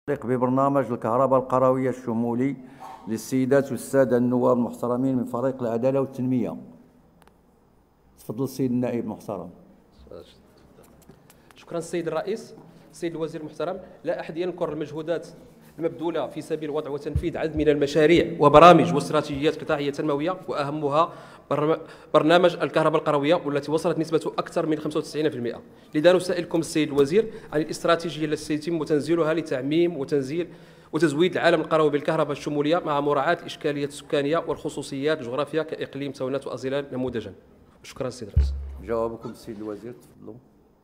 ببرنامج الكهرباء القروية الشمولي للسيدات والسادة النواب المحترمين من فريق العدالة والتنمية. تفضل السيد النائب المحترم. شكرا السيد الرئيس. السيد الوزير المحترم، لا أحد ينكر المجهودات المبذولة في سبيل وضع وتنفيذ عدد من المشاريع وبرامج واستراتيجيات قطاعية تنموية، وأهمها برنامج الكهرباء القروية والتي وصلت نسبته أكثر من 95%. لذا نسائلكم السيد الوزير عن الاستراتيجية التي سيتم تنزيلها لتعميم وتزويد العالم القروي بالكهرباء الشمولية مع مراعاة الإشكالية السكانية والخصوصيات الجغرافية كإقليم تونات وأزيلان نموذجا. شكرا السيد الرئيس. جوابكم السيد الوزير، تفضلوا.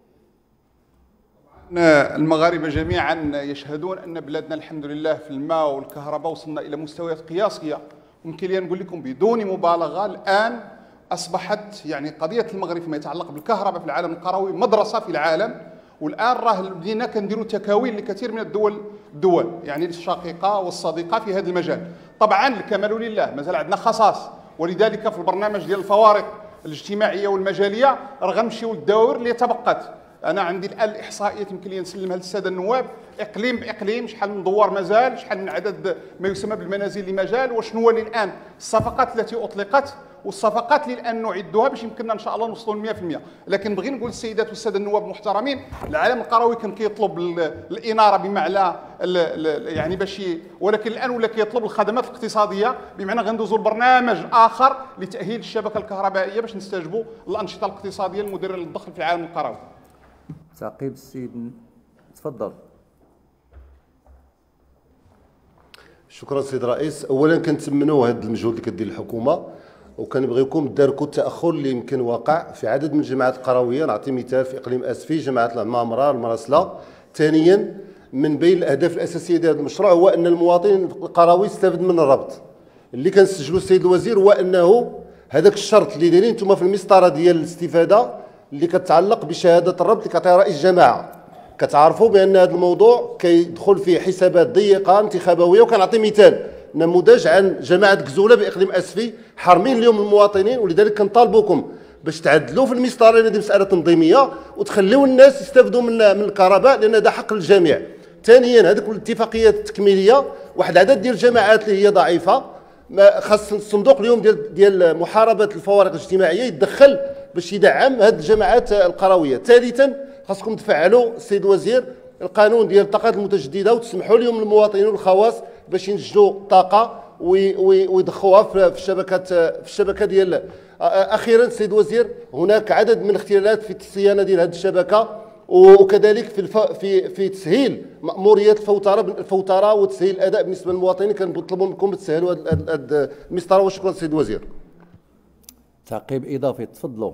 المغاربة جميعا يشهدون أن بلادنا الحمد لله في الماء والكهرباء وصلنا إلى مستويات قياسية. ممكن لي نقول لكم بدون مبالغة الآن أصبحت قضية المغرب فيما يتعلق بالكهرباء في العالم القروي مدرسة في العالم. والآن راه بدينا كنديروا تكاوين لكثير من الدول الشقيقة والصديقة في هذا المجال. طبعا الكمال لله مازال عندنا خصاص، ولذلك في البرنامج ديال الفوارق الاجتماعية والمجالية راه غنمشيو للدوائر اللي تبقت. أنا عندي الآن الإحصائيات يمكن لي نسلمها للسادة النواب إقليم بإقليم، شحال من دوار مازال، شحال من عدد ما يسمى بالمنازل اللي مازال، وشنو اللي الآن الصفقات التي أطلقت والصفقات اللي الآن نعدها باش يمكننا إن شاء الله نوصلوا ل 100%. لكن بغي نقول للسيدات والسادة النواب المحترمين، العالم القروي كان كيطلب الإنارة بمعنى ولكن الآن ولا كيطلب الخدمات الاقتصادية، بمعنى غندوزوا لبرنامج آخر لتأهيل الشبكة الكهربائية باش نستجبوا للأنشطة الاقتصادية المدرة للدخل في العالم القروي. تعقيب السيد، تفضل. شكرا سيد الرئيس. اولا كنتمنوا هذا المجهود اللي كدير الحكومه، وكنبغيكم تداركوا التاخر اللي يمكن واقع في عدد من الجماعات القرويه. نعطي مثال في اقليم اسفي، جماعه العمامره، المراسله. ثانيا، من بين الاهداف الاساسيه ديال هذا المشروع هو ان المواطن القروي يستافد من الربط اللي كنسجلوا السيد الوزير، هو انه هذاك الشرط اللي دايرين انتم في المسطره ديال الاستفاده اللي كتعلق بشهاده الربط اللي كيعطيها رئيس الجماعه. كتعرفوا بان هذا الموضوع كيدخل فيه حسابات ضيقه انتخابويه. وكنعطي مثال نموذج عن جماعه كزوله باقليم اسفي، حارمين اليوم المواطنين، ولذلك كنطالبوكم باش تعدلوا في المسطره، لان هذه مساله تنظيميه، وتخليوا الناس يستافدوا من الكهرباء، لان هذا حق للجميع. ثانيا، هذوك الاتفاقيات التكميليه، واحد العدد ديال الجماعات اللي هي ضعيفه، خاص الصندوق اليوم ديال محاربه الفوارق الاجتماعيه يتدخل باش يدعم هذه الجماعات القرويه. ثالثا، خاصكم تفعلوا السيد الوزير القانون ديال الطاقات المتجدده، وتسمحوا اليوم للمواطنين والخواص باش ينتجوا الطاقه ويضخوها في الشبكه ديال. اخيرا السيد الوزير، هناك عدد من الاختلالات في الصيانه ديال هذه الشبكه، وكذلك في تسهيل مأموريات الفوتره وتسهيل الاداء بالنسبه للمواطنين. كنطلبوا منكم تسهلوا هذه المسطره. وشكرا السيد الوزير. تعقيب اضافي، تفضلوا.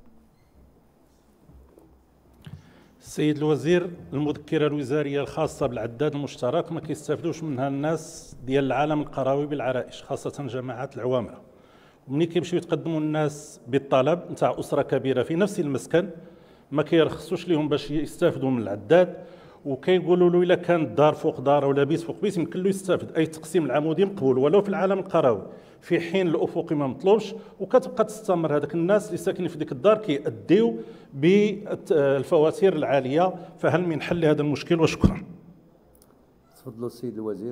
السيد الوزير، المذكره الوزاريه الخاصه بالعداد المشترك ما كيستافدوش منها الناس ديال العالم القروي بالعرائش، خاصه جماعات العوامره. وملي كيمشيو يتقدموا الناس بالطلب نتاع اسره كبيره في نفس المسكن، ما كيرخصوش لهم باش يستافدوا من العداد، وكيقولوا له الا كانت دار فوق دار ولا بيت فوق بيت يمكن له يستافد. اي تقسيم العمودي مقبول ولو في العالم القروي، في حين الافقي ما مطلوبش، وكتبقى تستمر هذاك الناس اللي ساكنين في ديك الدار كيأديو بالفواتير العاليه. فهل من حل هذا المشكل؟ وشكرا. تفضلوا السيد الوزير.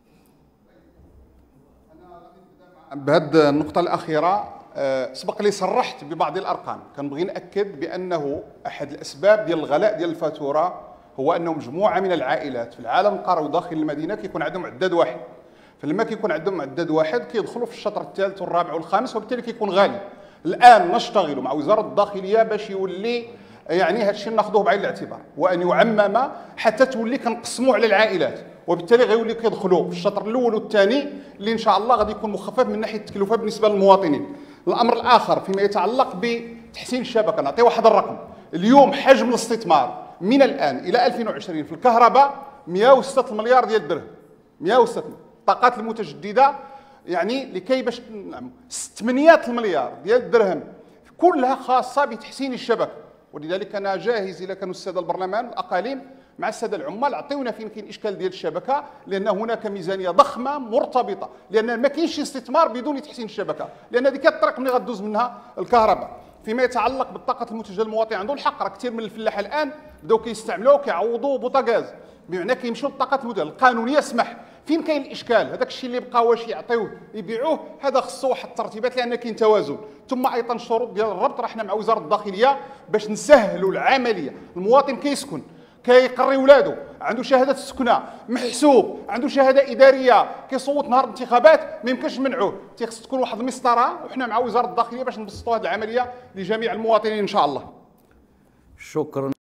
بهذه النقطة الأخيرة سبق لي صرحت ببعض الأرقام. كنبغي نأكد بأنه أحد الأسباب ديال الغلاء ديال الفاتورة هو أنه مجموعة من العائلات في العالم القروي داخل المدينة كيكون عندهم عداد واحد. فلما كيكون عندهم عداد واحد كيدخلوا في الشطر الثالث والرابع والخامس، وبالتالي كيكون غالي. الآن نشتغل مع وزارة الداخلية باش يولي هذا الشيء ناخذوه بعين الاعتبار، وأن يعمم حتى تولي كنقسموا على العائلات، وبالتالي غيولي كيدخلوا في الشطر الأول والثاني اللي إن شاء الله غادي يكون مخفف من ناحية التكلفة بالنسبة للمواطنين. الأمر الآخر فيما يتعلق بتحسين الشبكة، نعطي واحد الرقم. اليوم حجم الاستثمار من الآن إلى 2020 في الكهرباء 106 مليار ديال الدرهم. 106 الطاقات المتجددة لكي باش 8 مليار ديال الدرهم كلها خاصة بتحسين الشبكة. ولذلك أنا جاهز إذا كانوا السادة البرلمان الأقاليم مع السادة العمال عطيونا فين كاين إشكال ديال الشبكة، لأن هناك ميزانية ضخمة مرتبطة، لأن ما كاينش استثمار بدون تحسين الشبكة، لأن هذيك الطريق اللي غدوز منها الكهرباء. فيما يتعلق بالطاقه المنتجه المواطن عنده الحق، راه كثير من الفلاحه الان بداو كيستعملوه كيعوضوا بوطاغاز، بمعنى كيمشيو للطاقه المنتجه. القانون يسمح. فين كاين الاشكال؟ هذاك الشيء اللي بقى واش يعطيوه يبيعوه، هذا خصو واحد الترتيبات لان كاين توازن. ثم ايضا الشروط ديال الربط، راه حنا مع وزاره الداخليه باش نسهلوا العمليه. المواطن كيسكن، كيقري ولادو، عنده شهاده السكنه، محسوب، عنده شهاده اداريه، كيصوت نهار الانتخابات، ما يمكنش نمنعوه. تيخص تكون واحد المسطره، وحنا مع وزاره الداخليه باش نبسطوا هذه العمليه لجميع المواطنين ان شاء الله. شكرا.